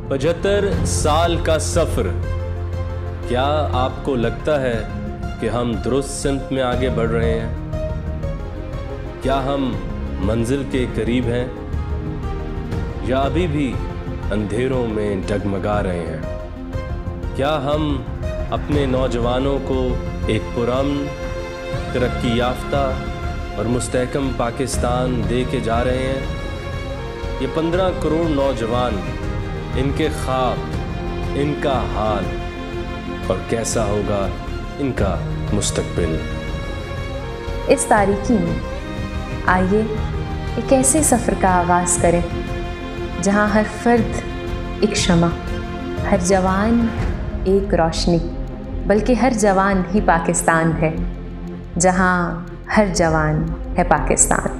75 साल का सफ़र, क्या आपको लगता है कि हम दुरुस्त सिमत में आगे बढ़ रहे हैं? क्या हम मंजिल के करीब हैं या अभी भी अंधेरों में डगमगा रहे हैं? क्या हम अपने नौजवानों को एक पुरअमन, तरक्की याफ्ता और मुस्तहकम पाकिस्तान दे के जा रहे हैं? ये 15 करोड़ नौजवान, इनके ख्वाब, इनका हाल और कैसा होगा इनका मुस्तकबिल। इस तारीकी में आइए एक ऐसे सफ़र का आगाज़ करें जहां हर फर्द एक शमा, हर जवान एक रोशनी, बल्कि हर जवान ही पाकिस्तान है, जहां हर जवान है पाकिस्तान।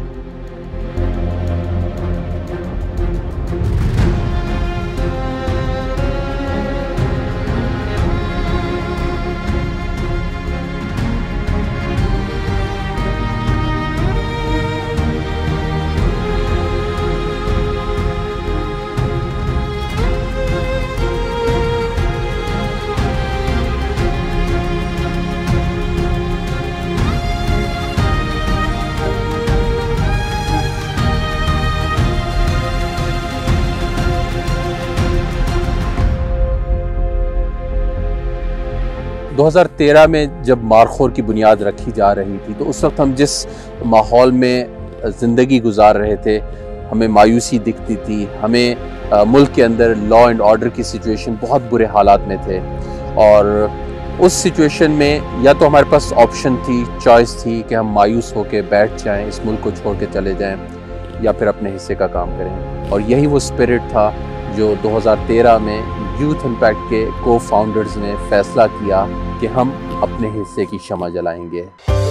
दो 2013 में जब मारखोर की बुनियाद रखी जा रही थी तो उस वक्त हम जिस माहौल में ज़िंदगी गुजार रहे थे, हमें मायूसी दिखती थी। हमें मुल्क के अंदर लॉ एंड ऑर्डर की सिचुएशन बहुत बुरे हालात में थे और उस सिचुएशन में या तो हमारे पास ऑप्शन थी, चॉइस थी कि हम मायूस होकर बैठ जाएं, इस मुल्क को छोड़ के चले जाएं, या फिर अपने हिस्से का काम करें। और यही वो स्पिरिट था जो 2013 में यूथ इम्पैक्ट के को फाउंडर्स ने फैसला किया कि हम अपने हिस्से की शमा जलाएंगे।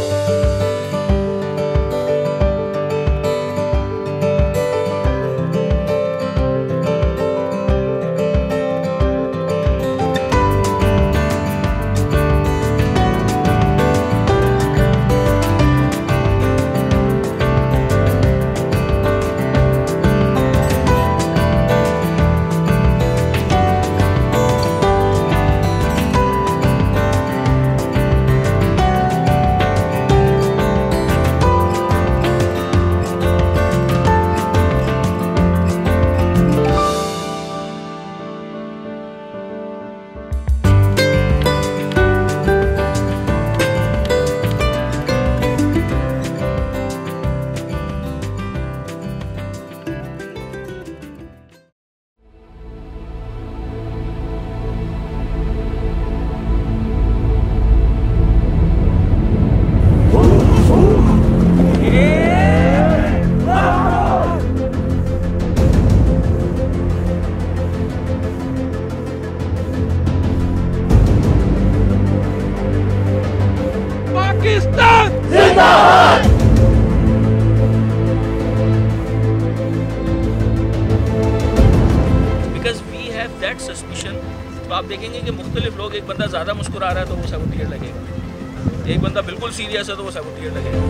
That suspicion. तो आप देखेंगे कि मुख्तलिफ लोग, एक बंदा ज़्यादा मुस्कुरा रहा है तो वो सैबोटियर लगेगा, एक बंदा बिल्कुल सीरियस है तो वो सैबोटियर लगेगा।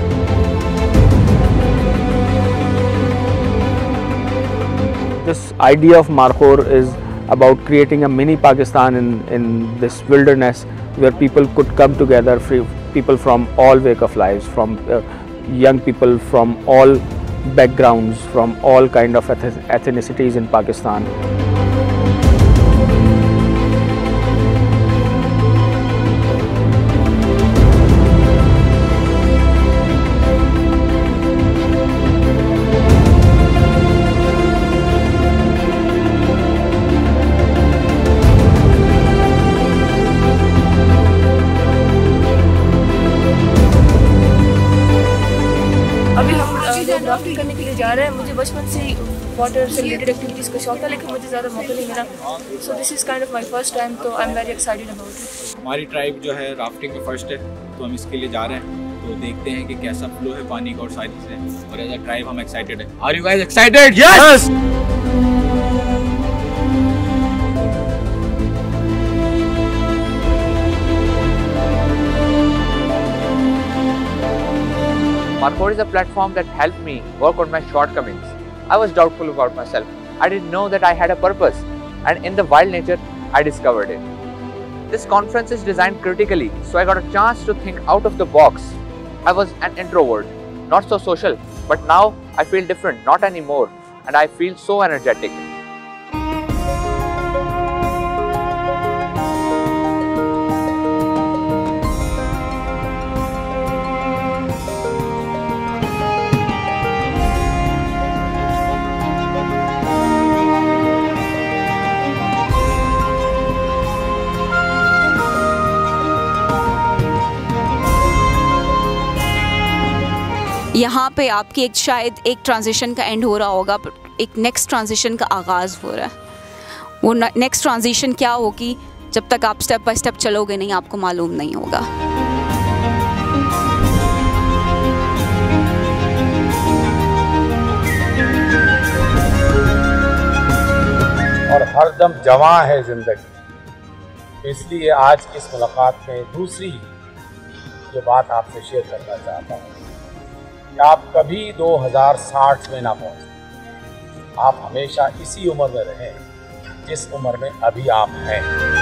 This idea of Markhor is about creating a mini Pakistan in this wilderness where people could come together, people from all walk of lives, from young people from all backgrounds, from all kind of ethnicities in Pakistan. अभी हम rafting करने के लिए जा रहे हैं। मुझे बचपन से ही वाटर से रिलेटेड एक्टिविटीज़ का शौक था, लेकिन मुझे ज़्यादा मौका नहीं मिला। So this is kind of my first time, तो I am very excited about it. हमारी ट्राइब जो है राफ्टिंग में फर्स्ट है, तो हम इसके लिए जा रहे हैं। तो देखते हैं कि कैसा फ्लो है पानी का और सारी चीज़ें, और एज अ ट्राइब हम एक्साइटेड है। Are you guys excited? Yes. Markhor is a platform that helped me work on my shortcomings. I was doubtful about myself, I didn't know that I had a purpose, and in the wild nature, I discovered it. This conference is designed critically, so I got a chance to think out of the box. I was an introvert, not so social, but now I feel different, not anymore, and I feel so energetic. यहाँ पे आपकी एक शायद एक transition का and हो रहा होगा, एक नेक्स्ट ट्रांजिशन का आगाज़ हो रहा है। वो नेक्स्ट ट्रांजिशन क्या होगी, जब तक आप स्टेप बाय स्टेप चलोगे नहीं, आपको मालूम नहीं होगा। और हरदम जवां है जिंदगी, इसलिए आज की इस मुलाकात में दूसरी जो बात आपसे शेयर करना चाहता हूँ कि आप कभी 2060 में ना पहुंचे, आप हमेशा इसी उम्र में रहें जिस उम्र में अभी आप हैं।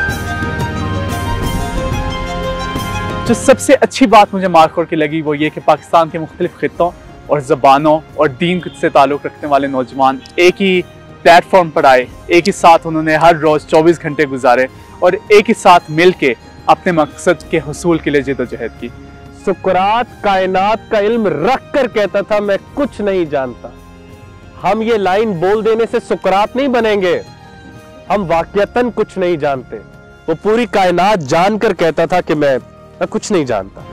जो सबसे अच्छी बात मुझे मारखोर की लगी वो ये कि पाकिस्तान के मुख्तलिफ खित्तों और ज़बानों और दीन से ताल्लुक़ रखने वाले नौजवान एक ही प्लेटफॉर्म पर आए, एक ही साथ उन्होंने हर रोज़ 24 घंटे गुजारे और एक ही साथ मिल के अपने मकसद के हुसूल के लिए जद्दोजहद की। सुकरात कायनात का इल्म रख कर कहता था मैं कुछ नहीं जानता। हम ये लाइन बोल देने से सुकरात नहीं बनेंगे, हम वाकयतन कुछ नहीं जानते। वो पूरी कायनात जानकर कहता था कि मैं कुछ नहीं जानता।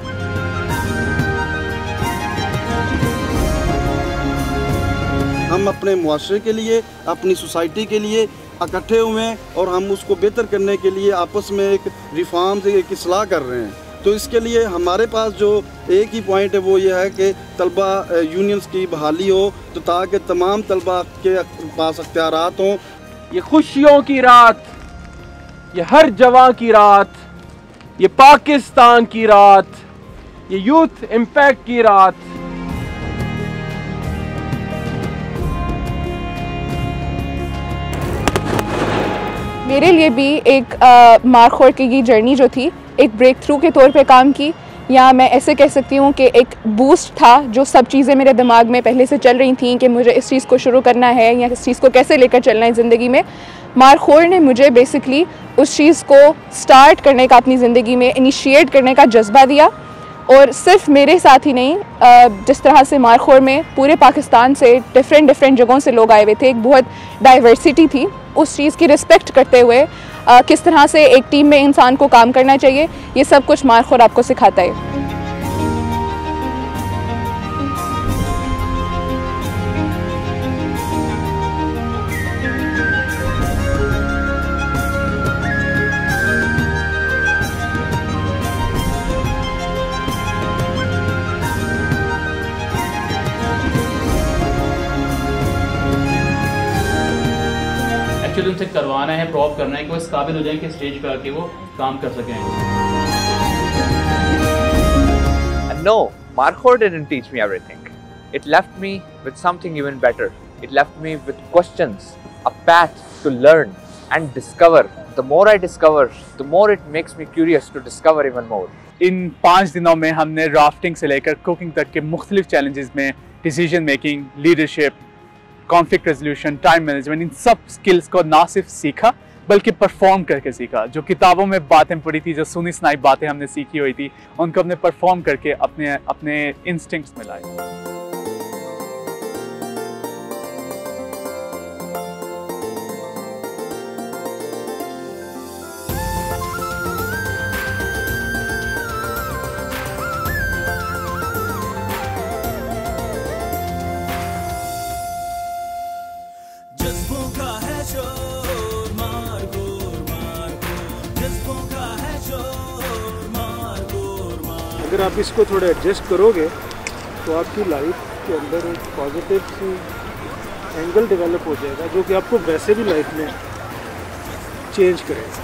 हम अपने मुआशरे के लिए, अपनी सोसाइटी के लिए इकट्ठे हुए हैं और हम उसको बेहतर करने के लिए आपस में एक रिफॉर्म से एक इस्लाह कर रहे हैं। तो इसके लिए हमारे पास जो एक ही पॉइंट है वो ये है कि तलबा यूनियंस की बहाली हो, तो ताकि तमाम तलबा के पास अख्तियारात हों। ये खुशियों की रात, ये हर जवां की रात, ये पाकिस्तान की रात, ये यूथ इम्पैक्ट की रात। मेरे लिए भी एक मारखोर की जर्नी जो थी एक ब्रेक थ्रू के तौर पे काम की, या मैं ऐसे कह सकती हूँ कि एक बूस्ट था। जो सब चीज़ें मेरे दिमाग में पहले से चल रही थी कि मुझे इस चीज़ को शुरू करना है या इस चीज़ को कैसे लेकर चलना है ज़िंदगी में, मारखोर ने मुझे बेसिकली उस चीज़ को स्टार्ट करने का, अपनी ज़िंदगी में इनिशिएट करने का जज्बा दिया। और सिर्फ मेरे साथ ही नहीं, जिस तरह से मारखोर में पूरे पाकिस्तान से डिफरेंट जगहों से लोग आए हुए थे, एक बहुत डाइवर्सिटी थी। उस चीज़ की रिस्पेक्ट करते हुए किस तरह से एक टीम में इंसान को काम करना चाहिए, ये सब कुछ मारखोर आपको सिखाता है। उनसे करवाना है, प्रूव करना है कि वो इस काबिल हो जाए कि स्टेज पे आके वो काम कर सकें। No, Markhor didn't teach me everything. It left me with something even better. It left me with questions, a path to learn and discover. The more I discover, the more it makes me curious to discover even more. इन 5 दिनों में हमने rafting से लेकर cooking तक के मुख्तलिफ challenges में decision making, leadership, conflict resolution, time management, इन सब स्किल्स को ना सिर्फ सीखा बल्कि परफॉर्म करके सीखा। जो किताबों में बातें पढ़ी थी, जो सुनी सुनाई बातें हमने सीखी हुई थी, उनको हमने परफॉर्म करके अपने इंस्टिंक्ट्स में लाए। अगर आप इसको थोड़ा एडजस्ट करोगे तो आपकी लाइफ के अंदर एक पॉजिटिव सी एंगल डेवलप हो जाएगा, जो कि आपको वैसे भी लाइफ में चेंज करेगा।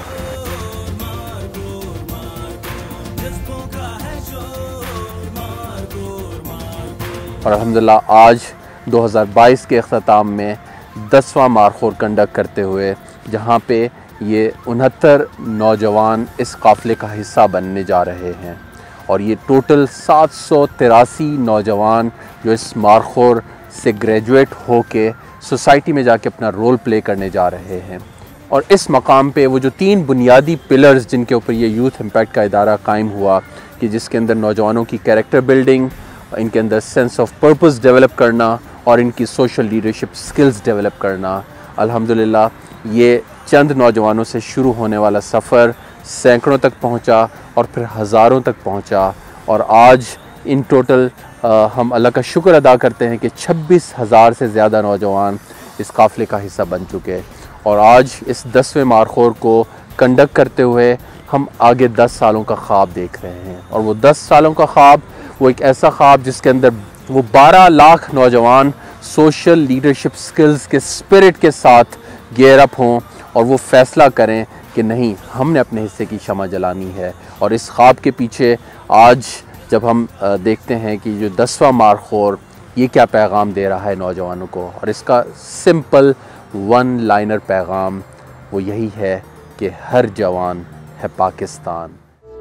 और अल्हम्दुलिल्लाह आज 2022 के अख्ताम में 10वां मारखोर कंडक्ट करते हुए, जहाँ पे ये 69 नौजवान इस काफ़िले का हिस्सा बनने जा रहे हैं। और ये टोटल 783 नौजवान जो इस मारखोर से ग्रेजुएट होके सोसाइटी में जाके अपना रोल प्ले करने जा रहे हैं। और इस मकाम पे वो जो 3 बुनियादी पिलर्स जिनके ऊपर ये यूथ इम्पैक्ट का इदारा कायम हुआ, कि जिसके अंदर नौजवानों की कैरेक्टर बिल्डिंग, इनके अंदर सेंस ऑफ पर्पस डेवलप करना और इनकी सोशल लीडरशिप स्किल्स डेवलप करना। अल्हम्दुलिल्लाह ये चंद नौजवानों से शुरू होने वाला सफ़र सैकड़ों तक पहुंचा और फिर हज़ारों तक पहुंचा। और आज इन टोटल हम अल्लाह का शुक्र अदा करते हैं कि 26,000 से ज़्यादा नौजवान इस काफ़िले का हिस्सा बन चुके। और आज इस 10वें मारखोर को कंडक्ट करते हुए हम आगे 10 सालों का ख्वाब देख रहे हैं। और वो 10 सालों का ख्वाब वो एक ऐसा ख्वाब जिसके अंदर वो 12 लाख नौजवान सोशल लीडरशिप स्किल्स के स्पिरिट के साथ गियर अप हों और वो फ़ैसला करें कि नहीं, हमने अपने हिस्से की शमा जलानी है। और इस ख्वाब के पीछे आज जब हम देखते हैं कि जो 10वां मारखोर ये क्या पैगाम दे रहा है नौजवानों को, और इसका सिंपल 1 लाइनर पैगाम वो यही है कि हर जवान है पाकिस्तान।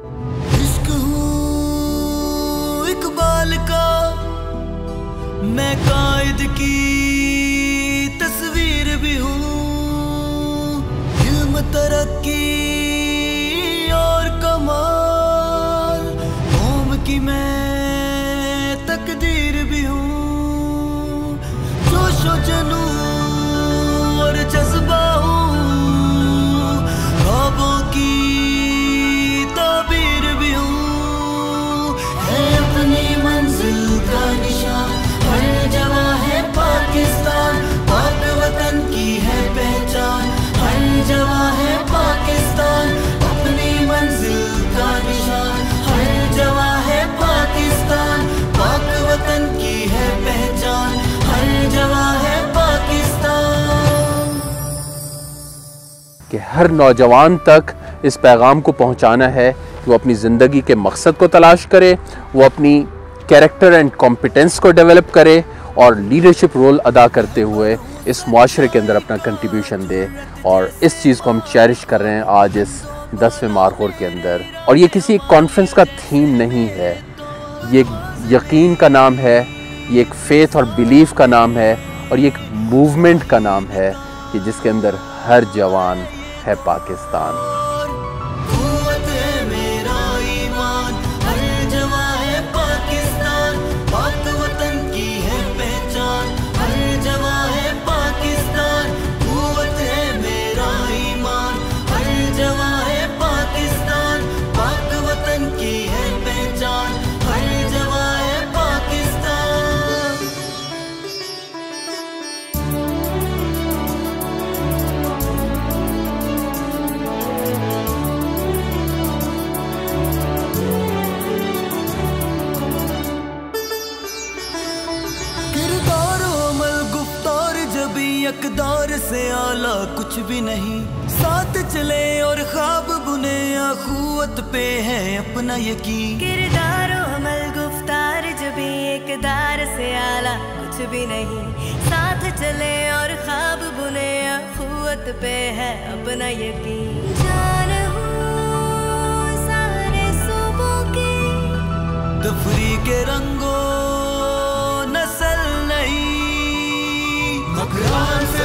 इकबाल का मैं कायद की तस्वीर भी हूँ, इल्म तरक्की और कमाल कौम की मैं तकदीर भी हूँ, जोश व जुनून और जज्बा हूँ, ख्वाबों की ताबीर भी हूँ, है अपनी मंजिल का निशान, हर जवां है पाकिस्तान, पाक वतन की है पहचान, हर जवां है पाकिस्तान, अपनी मंजिल का निशान, हर जवां है पाकिस्तान, पाक वतन की है पहचान, हर जवां है पाकिस्तान। कि हर नौजवान तक इस पैगाम को पहुंचाना है कि वो अपनी ज़िंदगी के मकसद को तलाश करे, वो अपनी कैरेक्टर एंड कॉम्पिटेंस को डेवलप करे और लीडरशिप रोल अदा करते हुए इस मुआशरे के अंदर अपना कंट्रीब्यूशन दे। और इस चीज़ को हम चेरिश कर रहे हैं आज इस 10वें मारखोर के अंदर। और ये किसी कॉन्फ्रेंस का थीम नहीं है, ये यकीन का नाम है, ये एक फेथ और बिलीफ का नाम है, और ये एक मूवमेंट का नाम है कि जिसके अंदर हर जवान है पाकिस्तान। यकदार से आला कुछ भी नहीं, साथ चले और ख्वाब बुने, या खुवत पे है अपना यकीन। किरदार अमल गुफ्तार जब यकदार से आला कुछ भी नहीं, साथ चले और ख्वाब बुने, या खुवत पे है अपना यकीन। जान हूँ सारे सूबों की, तफरी के रंगों नस्ल नहीं, मकरान से